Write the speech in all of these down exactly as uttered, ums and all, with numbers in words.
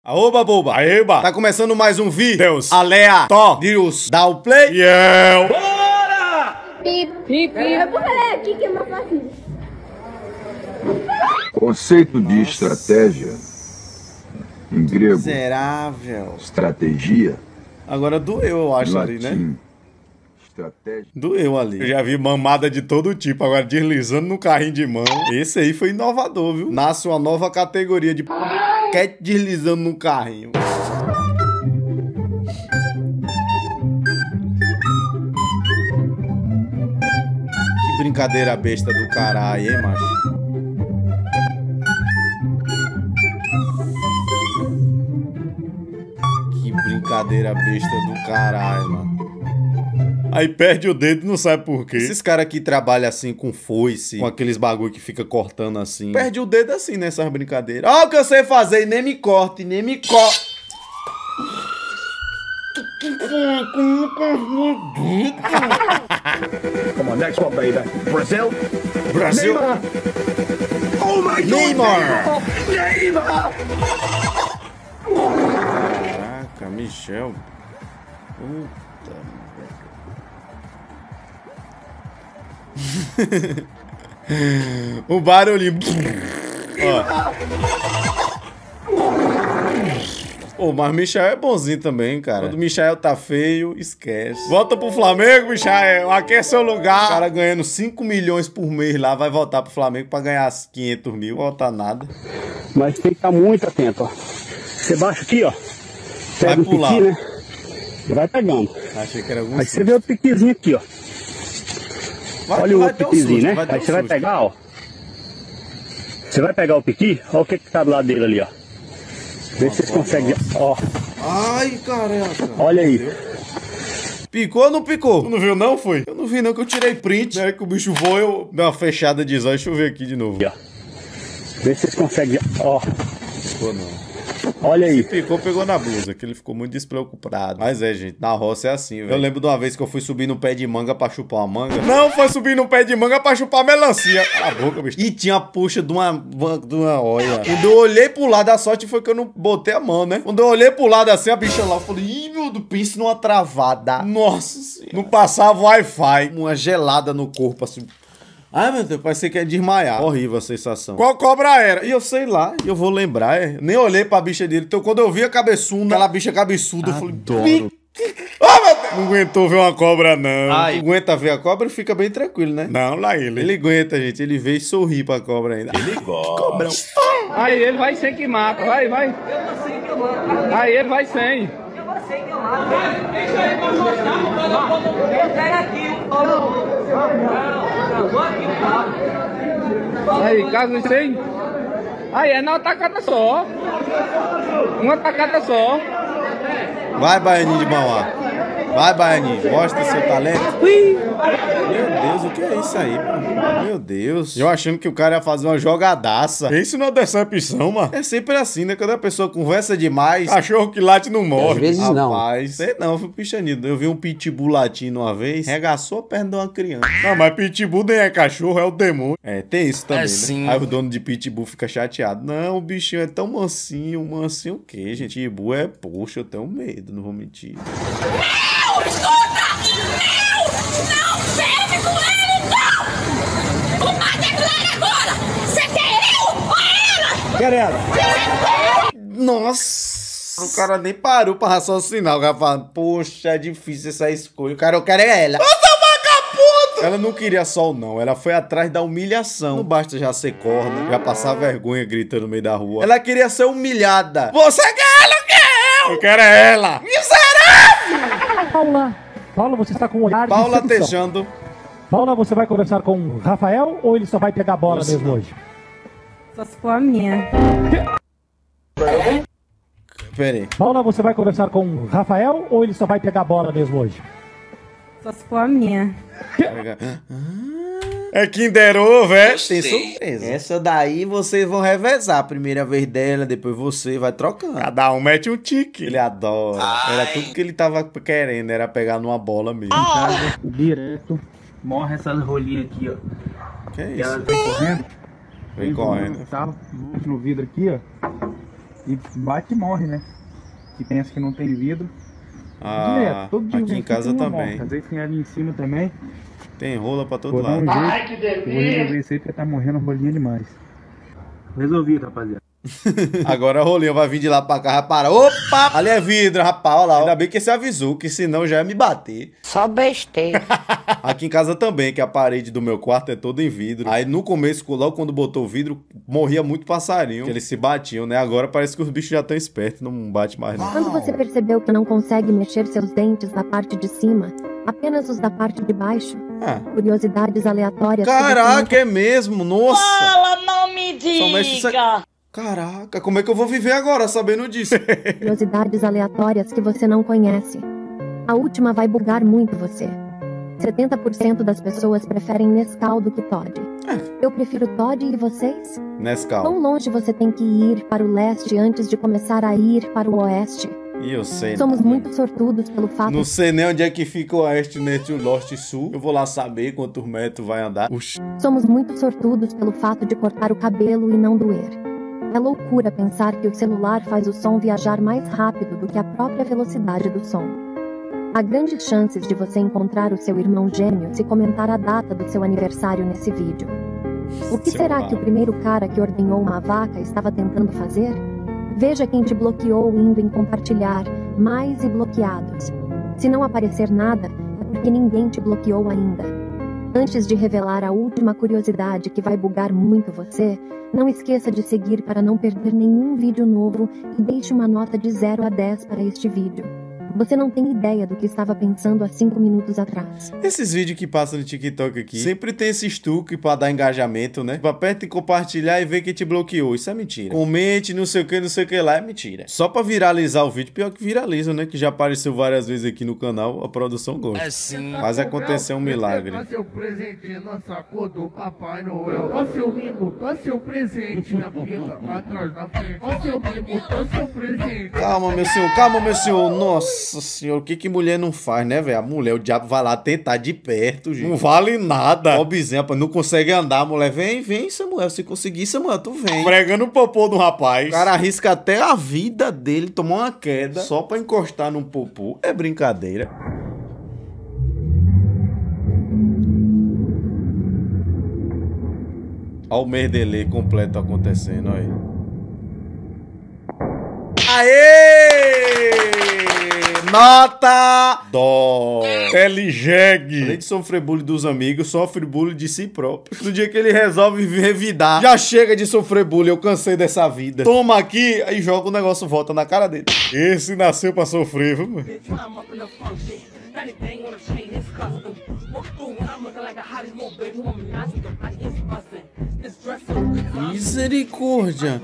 Aoba, boba. Aeba. Tá começando mais um vídeo. Deus. Alea. Tó. Deus. Dá o play. E eu. Bora! Pip, pip, pip. Eu vou falar aqui que é uma fácil. Conceito de estratégia, em grego, Miserável. estratégia, Agora doeu, eu acho, ali, né? latim, estratégia. Doeu ali. Eu já vi mamada de todo tipo, agora deslizando no carrinho de mão. Esse aí foi inovador, viu? Nasce uma nova categoria de cat deslizando no carrinho. Que brincadeira besta do caralho, hein, macho? Que brincadeira besta do caralho, mano. Aí perde o dedo e não sabe por quê. Esses caras que trabalham assim com foice, com aqueles bagulho que fica cortando assim, perde o dedo assim nessas brincadeiras. Ó, o que eu sei fazer, e nem me corte, nem me corte. Come on, next one, baby. Brazil. Brasil. Neymar. Oh my God. Neymar. Neymar. Caraca, Michel. Puta merda. O barulhinho. Ô, mas Michel é bonzinho também, cara. Quando o Michel tá feio, esquece. Volta pro Flamengo, Michel. Aqui é seu lugar. O cara ganhando cinco milhões por mês lá, vai voltar pro Flamengo pra ganhar quinhentos mil. Não volta nada. Mas tem que estar muito atento, ó. Você baixa aqui, ó. Pega Vai um pular. piqui, né? E vai pegando. Achei que era algum Aí você vê o piquizinho aqui, ó. Vai- Olha o vai outro ter um piquizinho, susto, né? vai ter Aí um você vai susto. pegar, ó. Você vai pegar o piqui, olha o que que tá do lado dele ali, ó. Vê se vocês conseguem, ó. Ai, caraca. Olha aí. Picou ou não picou? Tu não viu não, foi? Eu não vi não, que eu tirei print. Na hora que o bicho voa, eu dei uma fechada de zóio. Deixa eu ver aqui de novo. Ó. Vê se vocês conseguem, ó. Picou não. Olha aí. Picou, pegou na blusa, que ele ficou muito despreocupado. Mas é, gente, na roça é assim, velho. Eu lembro de uma vez que eu fui subir no pé de manga pra chupar uma manga. Não, foi subir no pé de manga pra chupar melancia. Cala a boca, bicho. E tinha a puxa de uma, de uma olha. Quando eu olhei pro lado, a sorte foi que eu não botei a mão, né? Quando eu olhei pro lado assim, a bicha lá, eu falei, ih, meu Deus, pense numa travada. Nossa senhora. Não passava Wi-Fi. Uma gelada no corpo, assim. Ai, meu Deus, parece que quer desmaiar. Horrível a sensação. Qual cobra era? E eu sei lá, e eu vou lembrar, é. Nem olhei pra bicha dele. Então, quando eu vi a cabeçunda, aquela bicha cabeçuda, eu falei... Adoro. Oh, meu Deus! Não aguentou ver uma cobra, não. Ai. Não aguenta ver a cobra e fica bem tranquilo, né? Não, lá ele. Ele aguenta, gente. Ele vê e sorri pra cobra ainda. Ele gosta. Cobrão. Aí ele vai sem que mata, vai, vai. Aí ele vai sem. Aí, caso sem. Aí é na tacada só. Uma tacada só. Vai, Baianinho de Mauá. Vai, Baianinho. Mostra seu talento. Meu Deus, o que é isso aí, mano? Meu Deus. Eu achando que o cara ia fazer uma jogadaça. Isso não é decepção, mano. É sempre assim, né? Quando a pessoa conversa demais, cachorro que late não morre. Às vezes não. Rapaz, sei não, foi pichanido. Eu vi um pitbull latindo uma vez, regaçou a perna de uma criança. Não, mas pitbull nem é cachorro, é o demônio. É, tem isso também, É né? sim. Aí o dono de pitbull fica chateado. Não, o bichinho é tão mansinho. Mansinho o quê, gente? Pitbull é, poxa, eu tenho medo, não vou mentir. Não, escuta! Não! Não serve com ele, não! O mate é claro agora! Você quer eu ou ela? Quero ela. Nossa! O cara nem parou pra raciocinar. O cara fala, poxa, é difícil essa escolha. O cara, eu quero é ela. Ô, vagabundo! Ela não queria só o não. Ela foi atrás da humilhação. Não basta já ser corna, já passar vergonha gritando no meio da rua. Ela queria ser humilhada. Você quer ela ou quer eu? Eu quero é ela. Miserável! Paula, Paula, você está com um olhar Paula de sedução. Tejando. Paula, você vai conversar com o Rafael ou ele só vai pegar a bola Nossa, mesmo não. hoje? Só se for a minha. Pera aí. Paula, você vai conversar com o Rafael ou ele só vai pegar a bola mesmo hoje? Só se for a minha. É Kinder Ovo, tem surpresa. Essa daí vocês vão revezar. A primeira vez dela, depois você vai trocando. Cada um mete um tique. Ele adora. Era tudo que ele tava querendo, era pegar numa bola mesmo. Direto, morre essas rolinhas aqui, ó. Que é E ela isso? vem correndo. Vem correndo. Tá, no vidro aqui, ó. E bate e morre, né? Que pensa que não tem vidro. Ah, Direto, todo dia aqui em casa também. Morre. Às vezes tem ali em cima também. Tem rola pra todo Vou lado. dar um jeito. Ai, que delícia! Vou resolver isso aí porque tá morrendo rolinha demais. Resolvido, rapaziada. Agora a rolinha vai vir de lá pra cá, rapaz. Opa! Ali é vidro, rapaz. Olha lá. Ainda bem que você avisou, que senão já ia me bater. Só besteira. Aqui em casa também, que a parede do meu quarto é toda em vidro. Aí no começo, logo quando botou o vidro, morria muito passarinho. Que eles se batiam, né? Agora parece que os bichos já estão espertos, não bate mais não. Quando você percebeu que não consegue mexer seus dentes na parte de cima, apenas os da parte de baixo, ah. curiosidades aleatórias... Caraca, é mesmo? Nossa! Fala, não me diga! Caraca, como é que eu vou viver agora sabendo disso? Curiosidades aleatórias que você não conhece. A última vai bugar muito você. setenta por cento das pessoas preferem Nescau do que Toddy. É. Eu prefiro Toddy e vocês? Nescau. Quão longe você tem que ir para o leste antes de começar a ir para o oeste? E eu sei. Somos não, muito sortudos pelo fato... Não sei nem onde é que fica o oeste, neste, o norte e sul. Eu vou lá saber quantos metros vai andar. Ux. Somos muito sortudos pelo fato de cortar o cabelo e não doer. É loucura pensar que o celular faz o som viajar mais rápido do que a própria velocidade do som. Há grandes chances de você encontrar o seu irmão gêmeo se comentar a data do seu aniversário nesse vídeo. O que será que o primeiro cara que ordenhou uma vaca estava tentando fazer? Veja quem te bloqueou indo em compartilhar, mais e bloqueados. Se não aparecer nada, é porque ninguém te bloqueou ainda. Antes de revelar a última curiosidade que vai bugar muito você, não esqueça de seguir para não perder nenhum vídeo novo e deixe uma nota de zero a dez para este vídeo. Você não tem ideia do que estava pensando há cinco minutos atrás. Esses vídeos que passam no TikTok aqui, sempre tem esses truques pra dar engajamento, né? Aperta em compartilhar e ver quem te bloqueou. Isso é mentira. Comente, não sei o que, não sei o que lá, é mentira. Só pra viralizar o vídeo, pior que viraliza, né? Que já apareceu várias vezes aqui no canal, a produção gosta. É sim. Faz acontecer um milagre. Dá seu presente na sacola do Papai Noel. Ó seu lindo, dá seu presente na fila, atrás, na frente. Ó seu lindo, dá seu presente. Calma, meu senhor, calma, meu senhor. Nossa. Nossa senhora, o que que mulher não faz, né, velho? A mulher, o diabo vai lá tentar de perto, gente. Não vale nada. Pobrezinha, rapaz, não consegue andar. A mulher, vem, vem, Samuel. Se conseguir, Samuel, tu vem. Pregando o popô do rapaz. O cara arrisca até a vida dele tomar uma queda só pra encostar num popô. É brincadeira. Olha o merdelê completo acontecendo, olha. Aê! Nota dó. Telegeg. Além de sofrer bullying dos amigos, sofre bullying de si próprio. No dia que ele resolve revidar, já chega de sofrer bullying, eu cansei dessa vida. Toma aqui, aí joga o negócio, volta na cara dele. Esse nasceu pra sofrer, viu, mano? Misericórdia.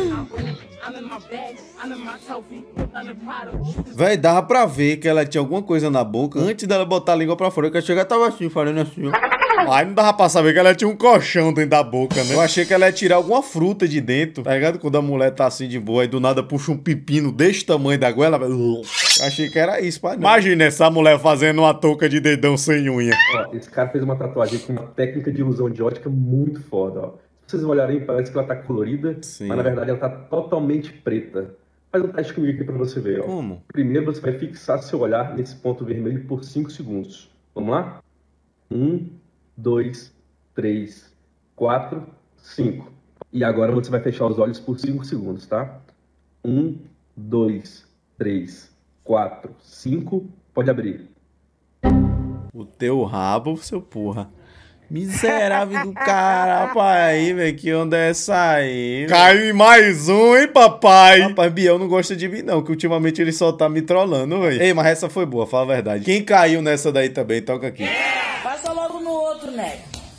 Véi, dava pra ver que ela tinha alguma coisa na boca antes dela botar a língua pra fora. Que ela chegava, tava assim, falando assim, ó. Aí não dava pra saber que ela tinha um colchão dentro da boca, né? Eu achei que ela ia tirar alguma fruta de dentro, tá ligado? Quando a mulher tá assim de boa, aí do nada puxa um pepino desse tamanho da goela. Eu achei que era isso, pai. Imagina essa mulher fazendo uma touca de dedão sem unha. Ó, esse cara fez uma tatuagem com uma técnica de ilusão de ótica muito foda, ó. Se vocês olharem, parece que ela tá colorida, sim, mas na verdade ela tá totalmente preta. Faz um teste comigo aqui pra você ver, ó. Como? Primeiro você vai fixar seu olhar nesse ponto vermelho por cinco segundos. Vamos lá? um, dois, três, quatro, cinco. E agora você vai fechar os olhos por cinco segundos, tá? um, dois, três, quatro, cinco. Pode abrir. O teu rabo, seu porra. Miserável do cara, rapaz, velho, que onda é essa aí? Caiu em mais um, hein, papai? Rapaz, Biel não gosta de mim, não, que ultimamente ele só tá me trollando, velho. Ei, mas essa foi boa, fala a verdade. Quem caiu nessa daí também, toca aqui. Passa logo no outro, né?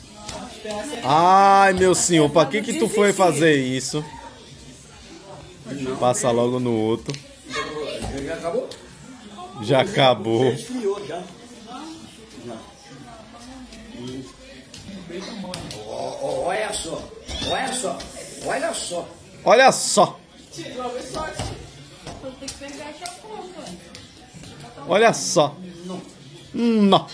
Ai, meu senhor, pra que que tu foi fazer isso? Passa logo no outro. Já acabou? Já acabou. Olha só, olha só, olha só. Olha só. Olha só. Não.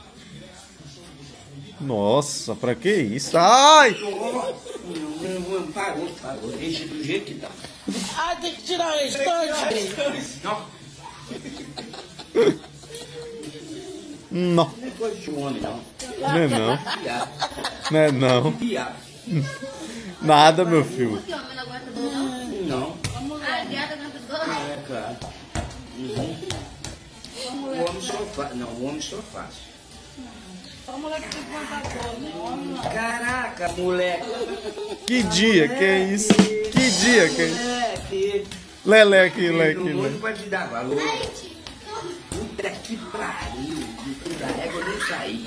Nossa, pra que isso? Ai! parou, parou. Deixa do jeito que tá. Ah, tem que tirar o restante. Não. Não. Não é coisa de homem, não. Não é não. Viado. Não é não. Viado. Nada, meu filho. Não. Ah, viado aguenta dois? É, claro. Uhum. O homem só faz. Não, o homem só faz. Caraca, moleque. Que dia que é isso? Que dia que é isso? Moleque. Leleque, leque, O mundo leque. vai te dar valor. Puta que pariu. Da régua nem sair.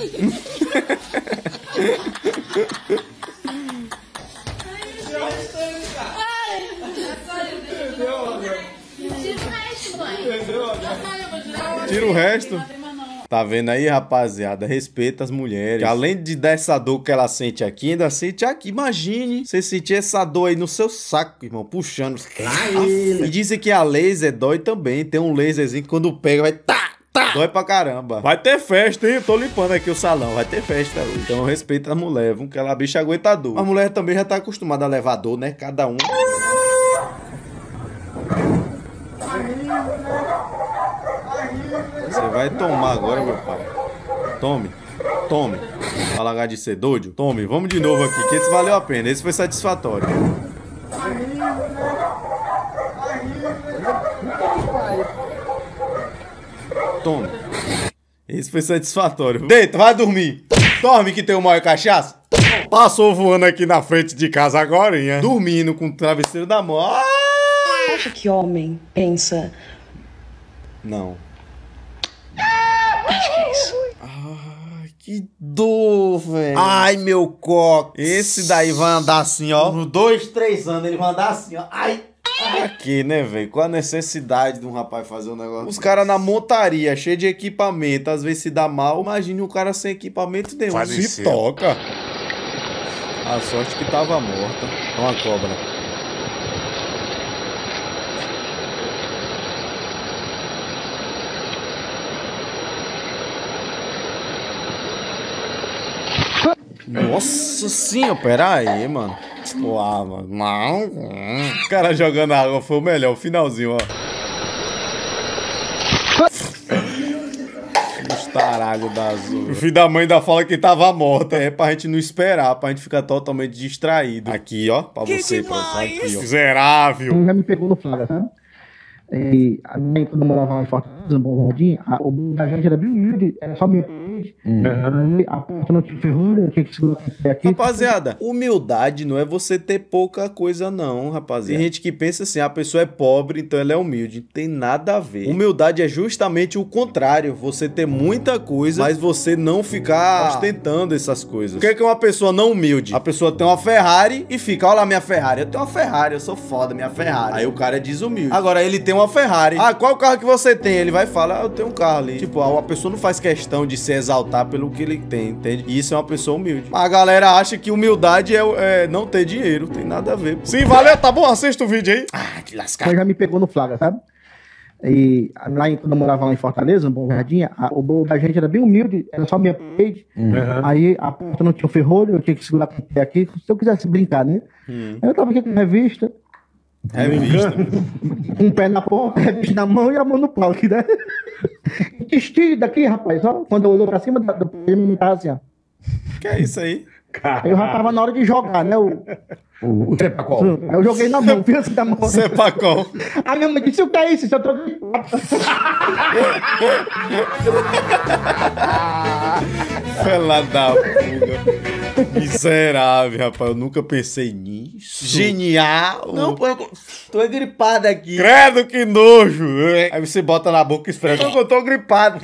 Tira o resto. Tá vendo aí, rapaziada? Respeita as mulheres. Que além de dessa dor que ela sente aqui, ainda sente aqui. Imagine você sentir essa dor aí no seu saco, irmão, puxando. E dizem que a laser dói também. Tem um laserzinho que quando pega vai tá, tá. Dói pra caramba. Vai ter festa, hein? Eu tô limpando aqui o salão. Vai ter festa hoje. Então respeita a mulher, viu? Que ela bicha aguenta a dor. A mulher também já tá acostumada a levar dor, né? Cada um. Você vai tomar agora, meu pai. Tome. Tome. Pra largar de ser doido. Tome. Vamos de novo aqui, que esse valeu a pena. Esse foi satisfatório. Tome. Esse foi satisfatório. Deita, vai dormir. Dorme que tem o maior cachaça. Passou voando aqui na frente de casa agora, hein? Dormindo com o travesseiro da mão. Ah! Acha que homem pensa... Não. Acho que é isso. Ai, que dor, velho. Ai, meu coque. Esse daí vai andar assim, ó. Por dois, três anos ele vai andar assim, ó. Ai. Aqui, né, velho? Qual a necessidade de um rapaz fazer um negócio? Os caras na montaria, cheio de equipamento, às vezes se dá mal. Imagine um cara sem equipamento nenhum. Faz se isso. toca. A sorte que tava morta. É uma cobra. Nossa senhora, pera aí, mano. Uau, mano. Não. O cara jogando água foi o melhor, o finalzinho, ó. Os taralhos da azul. O filho da mãe ainda fala que tava morta. É pra gente não esperar, pra gente ficar totalmente distraído. Aqui, ó, pra Que você, demais. professor. Aqui, ó. Miserável. Já me pegou no flagra, sabe? E a mãe, quando eu morava lá em Fortaleza, no Bom Jardim, a- o bolo da gente era bem humilde, era só minha parede. Aí a porta não tinha ferrugem, eu tinha que segurar com o pé aqui. Rapaziada, humildade não é você ter pouca coisa, não, rapaziada. Tem gente que pensa assim, a pessoa é pobre, então ela é humilde. Não tem nada a ver. Humildade é justamente o contrário. Você ter muita coisa, mas você não ficar ostentando essas coisas. O que é que é uma pessoa não humilde? A pessoa tem uma Ferrari e fica, olha lá minha Ferrari. Eu tenho uma Ferrari, eu sou foda, minha Ferrari. Aí o cara é desumilde. Agora ele tem uma Ferrari. Ah, qual carro que você tem? Ele vai falar, ah, eu tenho um carro ali. Tipo, a pessoa não faz questão de se exaltar pelo que ele tem, entende? E isso é uma pessoa humilde. Mas a galera acha que humildade é, é não ter dinheiro. Tem nada a ver. Pô. Sim, valeu, tá bom? Assista o vídeo aí. Ah, que lascado. Mas já me pegou no flagra, sabe? E lá em- quando eu morava lá em Fortaleza, no Bom Jardim, a- o bolo da gente era bem humilde, era só minha parede. Aí a porta não tinha ferrolho, eu tinha que segurar com o pé aqui, se eu quisesse brincar, né? Hum. Aí eu tava aqui com revista, Revista. com o pé na porta, revista na mão e a mão no pau aqui, né? Vestido aqui, rapaz, ó, quando eu olhou pra cima da- do pé, ele tava assim, ó. Que é isso aí? Aí eu já tava na hora de jogar, né? O, O trepacol. Aí eu joguei na mão, fiz assim da mão. Sepacol. A minha mãe disse, o que é isso? Isso eu tô... Fela da puga. Miserável, rapaz. Eu nunca pensei nisso. Genial. Não, pô, eu tô gripado aqui. Credo, que nojo. Aí você bota na boca e esfrega. Eu tô gripado.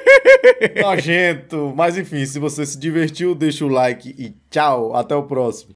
Nojento. Mas enfim, se você se divertiu, deixa o like e tchau. Até o próximo.